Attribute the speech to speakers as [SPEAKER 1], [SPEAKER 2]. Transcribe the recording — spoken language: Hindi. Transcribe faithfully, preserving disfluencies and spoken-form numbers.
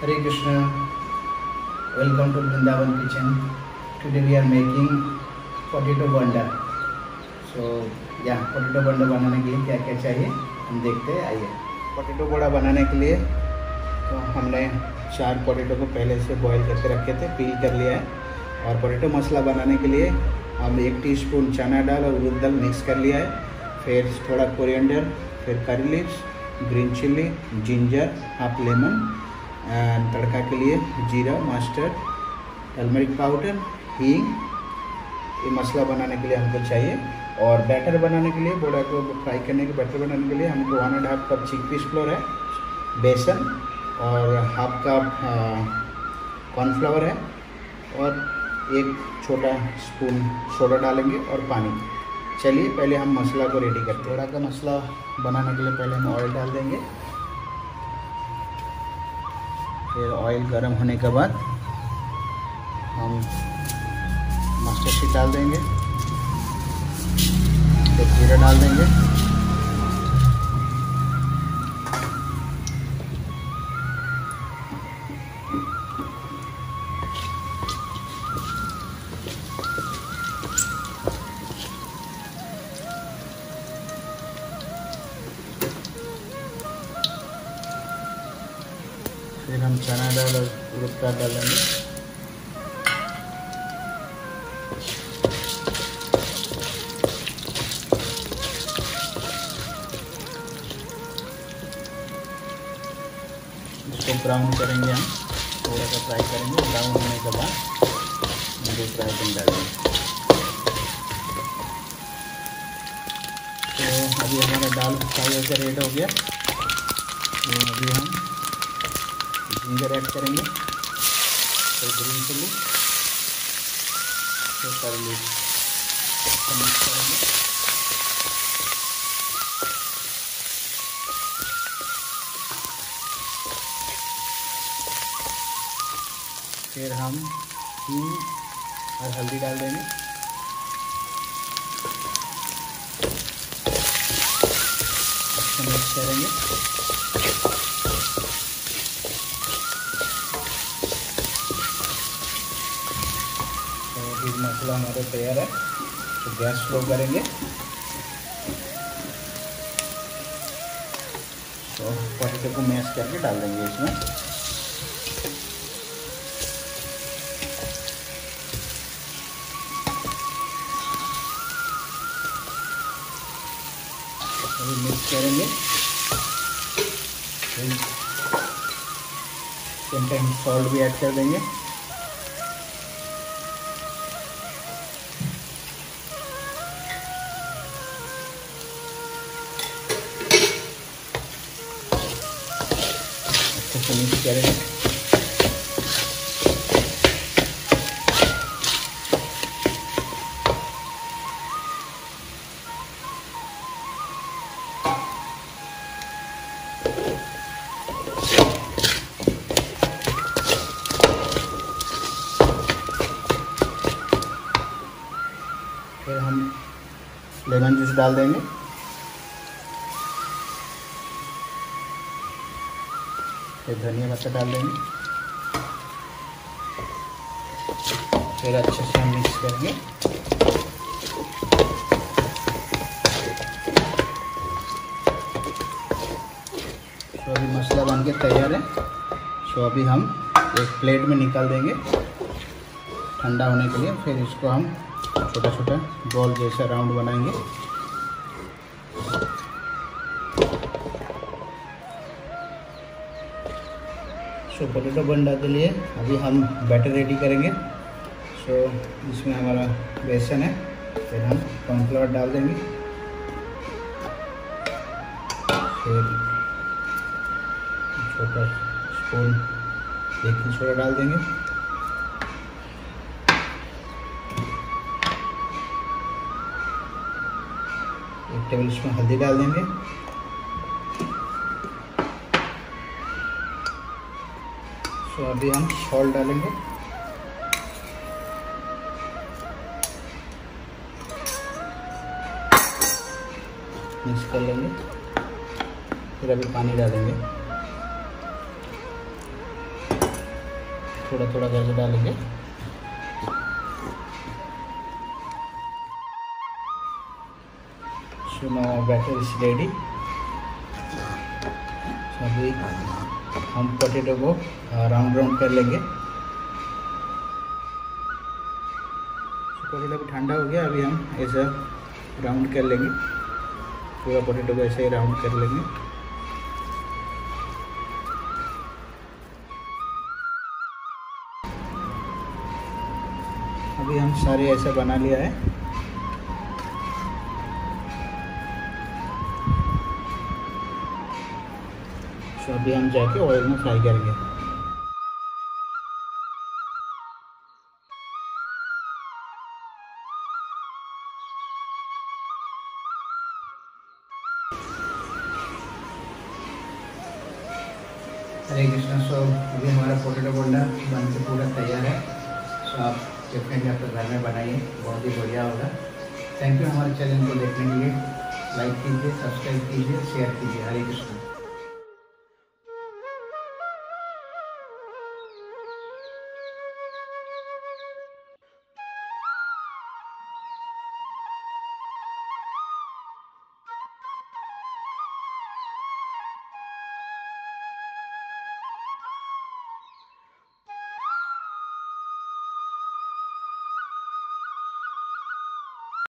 [SPEAKER 1] Hare Krishna, welcome to Vrindavan Kitchen. Today we are making potato banda. So yeah, potato banda बनाने के लिए क्या क्या चाहिए हम देखते हैं, आइए। पोटैटो बड़ा बनाने के लिए तो हमने चार पोटैटो को पहले से बॉईल करके रखे थे, पील कर लिया है। और पोटैटो मसाला बनाने के लिए हम एक टीस्पून चना दाल और उड़द दाल मिक्स कर लिया है। फिर थोड़ा कोरिएंडर, फिर curry leaves, green chilli, ginger, half lemon, and tadka के लिए जीरा, मस्टर्ड, टर्मरिक पाउडर, हींग। ये मसाला बनाने के लिए हमको चाहिए। और बैटर बनाने के लिए, बोड़ा को फ्राई करने के बैटर बनाने के लिए हमको one and half cup chickpeas flour है, बेसन और हाफ कप कॉर्नफ्लावर है, और एक छोटा स्पून सोडा डालेंगे और पानी। चलिए पहले हम मसाला को रेडी करते हैं। बोड़ा का मसाला बनाने के लिए पहले हम ऑयल डाल देंगे। फिर ऑयल गर्म होने के बाद हम मस्टर्ड सीड डाल देंगे, फिर जीरा डाल देंगे, फिर हम चना दाल और उड़द दाल डालेंगे। इसको ब्राउन करेंगे, हम थोड़ा सा फ्राई करेंगे। ब्राउन होने के बाद दूसरा आइटम डालेंगे। तो अभी हमारा दाल फ्राई होकर रेडी हो गया। तो अभी हम जिंजर ऐड करेंगे, फिर ग्रीन चिल्ली, फिर करी लीव्स मिक्स करेंगे। फिर हम हींग और हल्दी डाल देंगे। अच्छा मिक्स करेंगे। मसाला हमारा तैयार है, तो गैस स्लो करेंगे। तो पोटैटो को मैश करके डाल देंगे इसमें। अभी मिक्स करेंगे। सेम टाइम सॉल्ट भी ऐड कर देंगे। मिक्स करेंगे। फिर हम लेमन जूस डाल देंगे। फिर धनिया पत्ता डाल देंगे। फिर अच्छे से हम मिक्स करेंगे। तो अभी मसाला बन के तैयार है। तो अभी हम एक प्लेट में निकाल देंगे ठंडा होने के लिए। फिर इसको हम छोटा छोटा बॉल जैसा राउंड बनाएंगे। सो पोटैटो बंडा के लिए अभी हम बैटर रेडी करेंगे। सो इसमें हमारा बेसन है, फिर हम कॉर्नफ्लावर डाल देंगे, फिर छोटा स्पून बेकिंग सोडा डाल देंगे, एक टेबल स्पून हल्दी डाल देंगे, तो अभी हम सॉल्ट डालेंगे, मिक्स कर लेंगे। फिर अभी पानी डालेंगे। थोड़ा थोड़ा करके डालेंगे। So now batter is ready. So अभी हम पोटैटो को राउंड राउंड कर लेंगे। पोटैटो भी ठंडा हो गया, अभी हम ऐसा राउंड कर लेंगे, पूरा पोटैटो को ऐसे ही राउंड कर लेंगे। अभी हम सारे ऐसा बना लिया है। तो अभी हम जाके ऑयल में फ्राई करेंगे। हरे कृष्णा। सो अभी हमारा पोटैटो बोंडा बन के पूरा तैयार है। सो आप डेफिनेटली आप घर में बनाइए, बहुत ही बढ़िया होगा। थैंक यू हमारे चैनल को देखने के लिए। लाइक कीजिए, सब्सक्राइब कीजिए, शेयर कीजिए। हरे कृष्णा।